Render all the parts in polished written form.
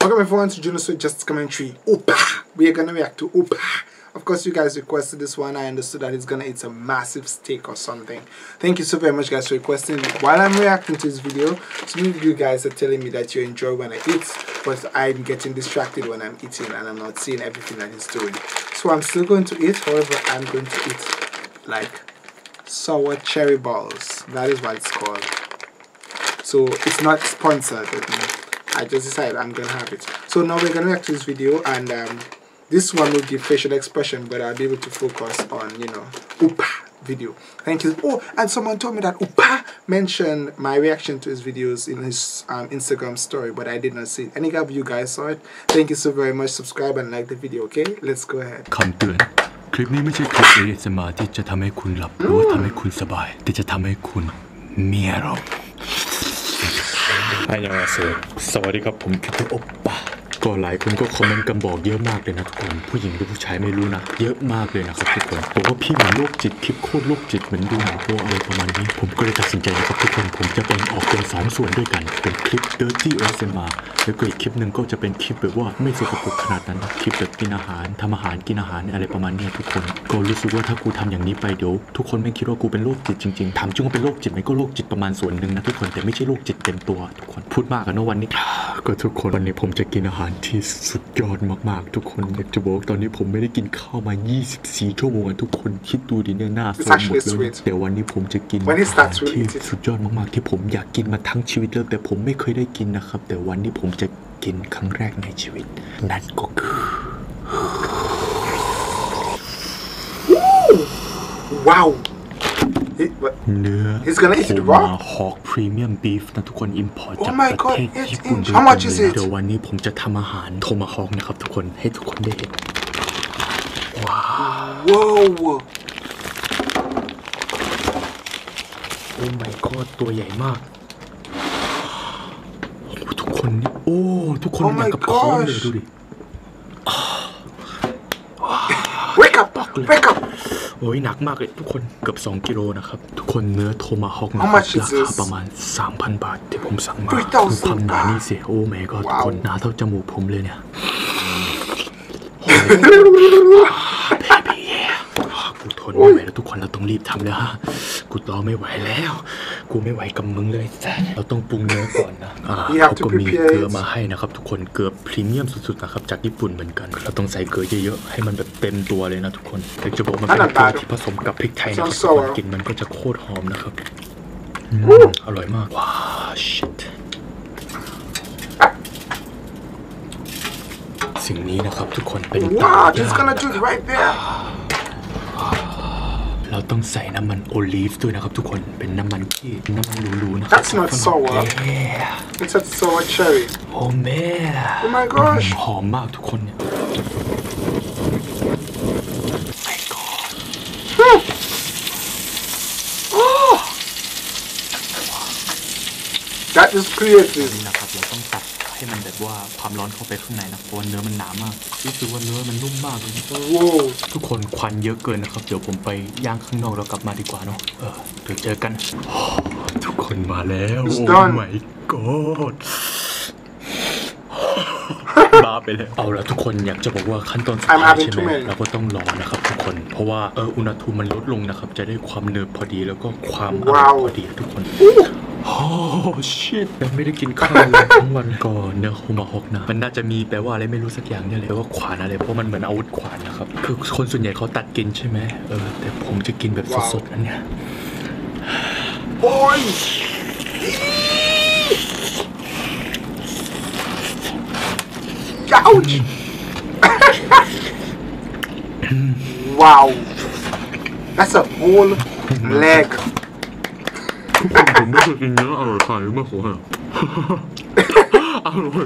Welcome everyone to Juno Sweet Justice Commentary. Opa! We are gonna react to Opa. Of course, you guys requested this one. I understood that it's gonna eat a massive steak or something. Thank you so very much, guys, for requesting. While I'm reacting to this video, some of you guys are telling me that you enjoy when I eat, but I'm getting distracted when I'm eating and I'm not seeing everything that he's doing. So I'm still going to eat. However, I'm going to eat like sour cherry balls. That is what it's called. So it's not sponsored. I just decided I'm gonna have it. So now we're gonna react to this video, and this one will give facial expression, but I'll be able to focus on, you know, Opa video. Thank you. Oh, and someone told me that Opa mentioned my reaction to his videos in his Instagram story, but I did not see it. Any of you guys saw it? Thank you so very much. Subscribe and like the video, okay? Let's go ahead. คำเตือนคลิปนี้ไม่ใช่คลิป ASMR ที่จะทำให้คุณหลับหรือว่าทำให้คุณสบายแต่จะทำให้คุณมีอารมณ์สวัสดีครับผมคือโอปป้าก็หลายคนก็คอมเมนต์กันบอกเยอะมากเลยนะทุกคนผู้หญิงหรือผู้ชายไม่รู้นะเยอะมากเลยนะครับทุกคนบอกว่าพี่เหมือนโรคจิตคลิปโคตรโรคจิตเหมือนดูหนังโป๊อะไรประมาณนี้ผมก็เลยตัดสินใจนะครับทุกคนผมจะแบ่งออกเป็น2ส่วนด้วยกันเป็นคลิป Dirty ASMR แล้วก็อีกคลิปหนึ่งก็จะเป็นคลิปแบบว่าไม่สกปรกขนาดนั้นคลิปแบบกินอาหารทำอาหารกินอาหารอะไรประมาณนี้ทุกคนก็รู้สึกว่าถ้ากูทำอย่างนี้ไปเดี๋ยวทุกคนไม่คิดว่ากูเป็นโรคจิตจริงๆถามจริงว่าเป็นโรคจิตไหมก็โรคจิตประมาณส่วนหนึ่งนะทุกคนแต่ไม่ใช่โรคจิตเต็มตัวทุกคนพูดมากกันนะวันนี้ก็ทุกคนวันนี้ผมจะกินอาหารที่สุดยอดมากๆทุกคนอยากจะบอกตอนนี้ผมไม่ได้กินข้าวมา24ชั่วโมงทุกคนคิดดูดิเนี่ยหน้าสดหมดเลยแต่วันนี้ผมจะกินอาหารที่สุดยอดมากๆที่ผมอยากกินมาทั้งชีวิตแล้วแต่ผมไม่เคยได้กินนะครับแต่วันนี้ผมจะกินครั้งแรกในชีวิตนั่นก็คือว้าวเนื้อโทมาฮอกพรีเมียมบีฟนะทุกคนอิมพอร์ตจากประเทศญี่ปุ่นโดยตรงเลยเดี๋ยววันนี้ผมจะทำอาหารโทมาฮอกนะครับทุกคนให้ทุกคนได้เห็นว้าวโอ้ my god ตัวใหญ่มากทุกคนนี่โอ้ทุกคนอยากกับพร้อมเลยดูดิ Wake up! Wake up! โอ้ยหนักมากเลยทุกคนเกือบ2กิโลนะครับทุกคนเนื้อโทมาฮอกนะครับราคาประมาณ 3,000 บาทที่ผมสั่งมาดูความหนานี่สิโอ้แม่ก็ทุกคนหนาเท่าจมูกผมเลยเนี่ยกูทนไม่ไหวแล้วทุกคนเราต้องรีบทำแล้วฮะกูรอไม่ไหวแล้วกูไม่ไหวกับมึงเลยเราต้องปรุงเนื้อก่อนนะเขาก็มีเกลือมาให้นะครับทุกคนเกลือพรีเมียมสุดๆนะครับจากญี่ปุ่นเหมือนกันเราต้องใส่เกลือเยอะๆให้มันแบบเต็มตัวเลยนะทุกคนแต่จะบอกมันเป็นเกลือที่ผสมกับพริกไทยนะครับกินมันก็จะโคตรหอมนะครับอร่อยมากว้าวชิตสิ่งนี้นะครับทุกคนเป็นเราต้องใส่น้ำมันโอลีฟด้วยนะครับทุกคนเป็นน้ำมันที่น้ำมันหรูๆนะครับ That's not sour. It's a sour cherry. โอ้แม่ Oh my gosh. หอมมากทุกคนเนี่ย My God. Oh. That is creative. นี่นะครับเราต้องตัดให้มันแบบว่าความร้อนเข้าไปข้างในนะเพราะเนื้อมันหนามากรู้สึกว่าเนื้อมันนุ่มมากเลยทุกคนควันเยอะเกินนะครับเดี๋ยวผมไปย่างข้างนอกแล้วกลับมาดีกว่าเนาะเดี๋ยวเจอกันทุกคนมาแล้วโอ้ my god บ้าไปเลยเอาละทุกคนอยากจะบอกว่าขั้นตอนสุดท้ายใช่ไหมเราก็ต้องรอนะครับทุกคนเพราะว่าอุณหภูมิมันลดลงนะครับจะได้ความเนื้อพอดีแล้วก็ความอร่อยพอดีทุกคนโอ้ชิตยังไม่ได้กินข้าวเลยทั้งวันก่อนเนื้อโทมาฮอกนะมันน่าจะมีแปลว่าอะไรไม่รู้สักอย่างเนี่ยเลยว่าขวานอะไรเพราะมันเหมือนอาวุธขวานนะครับคือคนส่วนใหญ่เขาตัดกินใช่ไหมแต่ผมจะกินแบบสดๆนั่นเนี่ยโอ้ยOuch! Wow! That's a whole leg. ผมไม่เคยกินเนื้ออร่อยขนาดนี้มาก่อนอร่อย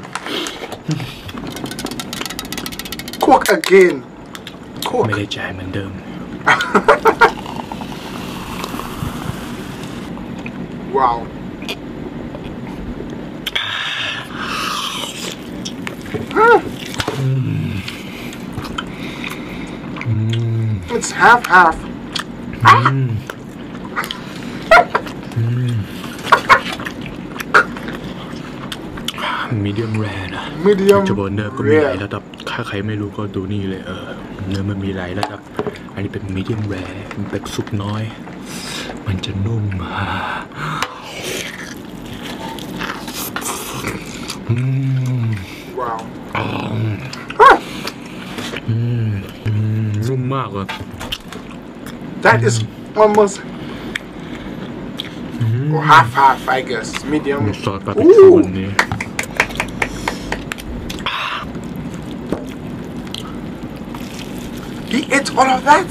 Cook again. Cook. ไม่ได้จ่ายเหมือนเดิม Wow. It's half. มมีเดียมแรร์นะ medium จะบอกเนื้อก็มีหลายระดับถ้าใครไม่รู้ก็ดูนี่เลยเนื้อมันมีหลายระดับอันนี้เป็นมีเดียมแรร์มันเป็นซุปน้อยมันจะนุ่มว้าวนุ่มมากเลย that is almost half I guess medium ซอสบาร์บีคิวอันนี้ he ate all of that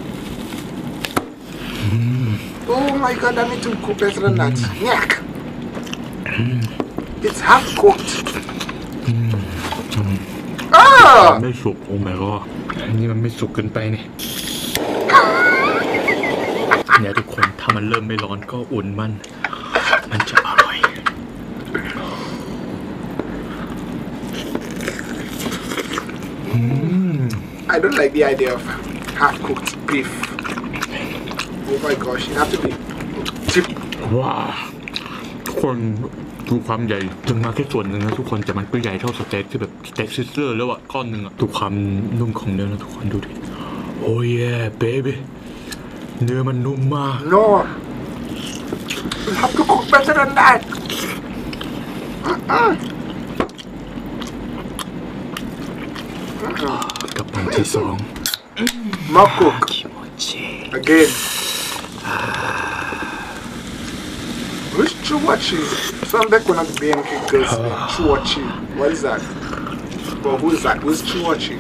oh my god I need to cook better than that Yuck. It's half cooked ไม่สุกโอ้ my god อันนี้มันไม่สุกเกินไปนี่เนี่ยทุกคนถ้ามันเริ่มไม่ร้อนก็อุ่นมันจะอร่อย I don't like the idea of half cooked beef oh my gosh you have to be cheap ว้าทุกคนดูความใหญ่ถึงมาแค่ส่วนหนึ่งนะทุกคนแต่มันก็ใหญ่เท่าสเต็กที่แบบสเต็กซิสเตอร์แล้วอะก้อนหนึ่งอะดูความนุ่มของเนื้อนะทุกคนดูดิโอ้ยเบบี้เนื้อมันนุ่มมาก no you have to cook better than that กับอันที่สอง more cook again who's Chuwachi sound like one of the BNK girls Chuwachi what is that well who is that who's Chuwachi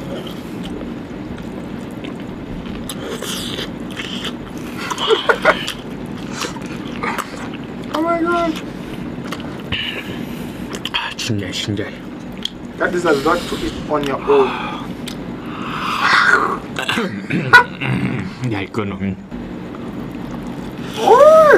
oh my god ชิ้นใหญ่ that is a lot to eat on your own ใหญ่เกินหรอ oh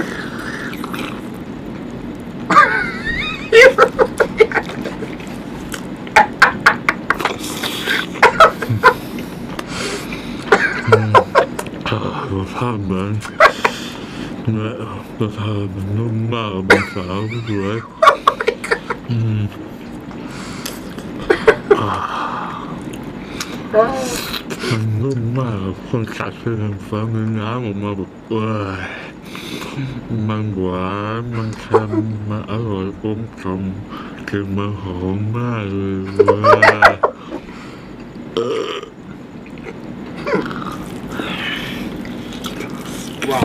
รสชาติมันรสชาติมันนุ่มมากเป็นสาวสวยมันนุ่มมากคนกัดเส้นฟ้ามีน้ำออกมาแบบมันหวานมันเค็มมันอร่อยอมกลมคือมันหอมมากเลย wow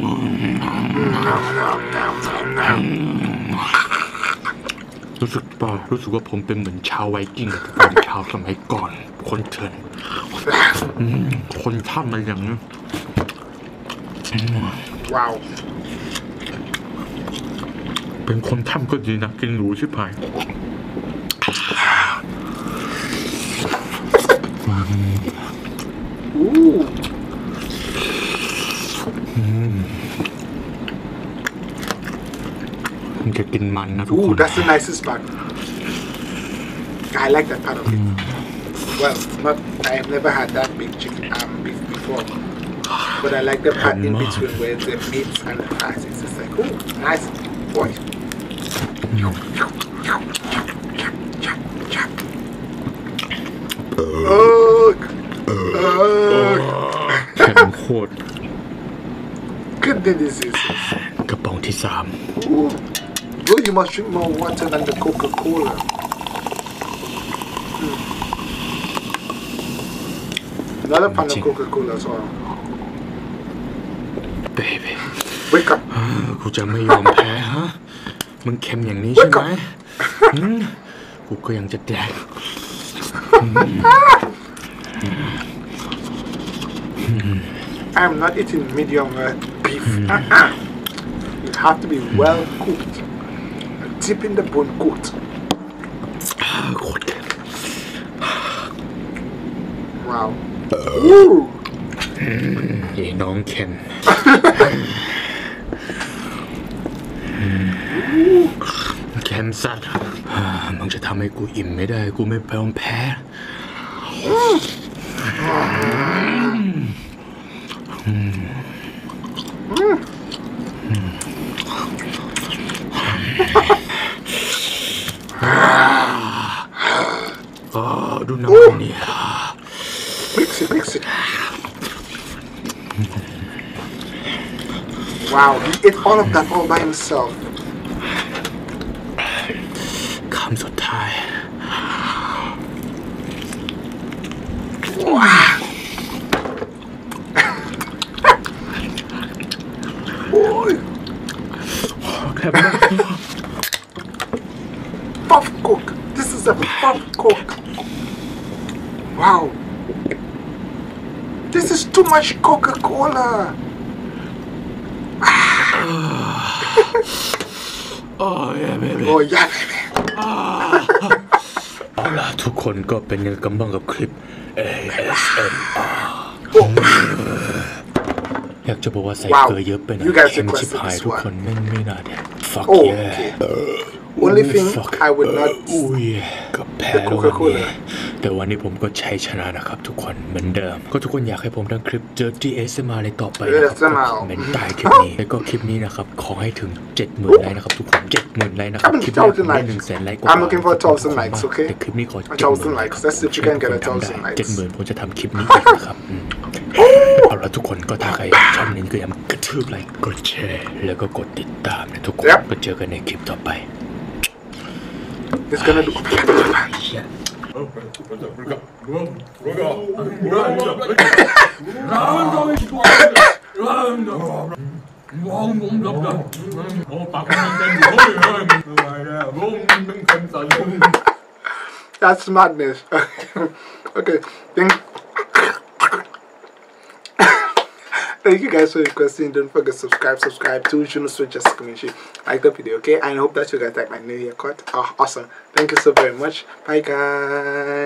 รู้สึกว่าผมเป็นเหมือนชาวไวกิ้งชาวสมัยก่อนคนเถื่อนคนถ้ำอะไรอย่างนี้ว้าวเป็นคนถ้ำก็ดีนะกินหรูชิบหายมันจะกินมันนะทุกคน that's the nicest part I like that part of it well not I've never had that big chicken beef before but I like the part in between where the meat and the fat it's just like oh nice boy เข้มโคตร goodness this is กระป๋องที่3 Bro, you must drink more water than the Coca-Cola. Another pan of Coca-Cola as well. Baby. Wake up. กูจะไม่ยอมแพ้ฮะมึงเค็มอย่างนี้ใช่ไหมกูก็ยังจะแดก I'm not eating medium beef. You have to be well cooked. Deep in the bone cooked. Wow. Ooh. ไอ้น้องเค็มเค็มสัตว์มึงจะทำให้กูอิ่มไม่ได้กูไม่ยอมแพ้ดูน้ำเนี่ย Mix it. Wow, he ate all of that all by himself. คำสุดท้าย Wow. Boy. แค่ไม่ได้ Puff Coke. This is a Puff Coke. Wow. This is too much Coca-Cola. โอ้ยเบบี้ Oh yeah, baby. เอาล่ะทุกคนก็เป็นยังไงกันบ้างกับคลิป ASMR อยากจะบอกว่าใส่เกลือเยอะไปหน่อย You guys เค็มชิบ requested หาย this ทุก one. คนไม่น่าเด็ด fuck Oh, yeah okay. Only thing I would not อุ้ยกับแพ้ the แล้ววัน Coca-Cola. นี้แต่วันนี้ผมก็ชัยชนะนะครับทุกคนเหมือนเดิมก็ทุกคนอยากให้ผมทำคลิป Dirty ASMR อะไรต่อไปนะครับก็คอมเมนต์ใต้คลิปนี้แล้วก็คลิปนี้นะครับขอให้ถึง 70,000 ไลค์นะครับทุกคน 70,000 ไลค์นะครับคลิปนี้ผมได้ 100,000 ไลค์กว่า I'm looking for 1,000 likes, okay? แต่คลิปนี้ขอ 1,000 likes. Let's see if you can get 1,000 likes. 70,000ผมจะทำคลิปนี้อีกนะครับเอาละทุกคนก็ถ้าใครชอบนี้ก็อย่าลืมกระทืบไลค์กดแชร์แล้วก็กดติดตามนะทุกคน Yep. ก็เจอกันในคลิปต่อไป It's gonna do. That's madness. Okay. Thank you guys for requesting. Don't forget to subscribe to Juno Switch just community. Like the video, okay? And I hope that you guys like my new haircut. Oh, awesome. Thank you so very much. Bye guys.